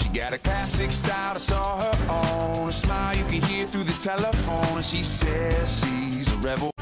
got a classic style that's all her own. A smile you can hear through the telephone, and she says she's a rebel.